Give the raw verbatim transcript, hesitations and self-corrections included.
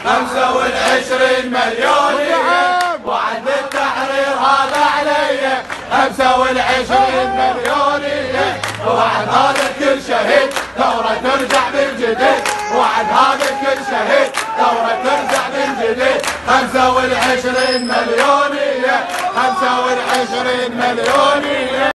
خمسة والعشرين مليونية وعد التحرير هذا علي خمسة والعشرين مليونية وعد هذا كل شهيد ثورة ترجع من جديد وعد هذا كل شهيد ثورة ترجع من جديد خمسة والعشرين مليونية خمسة والعشرين مليونية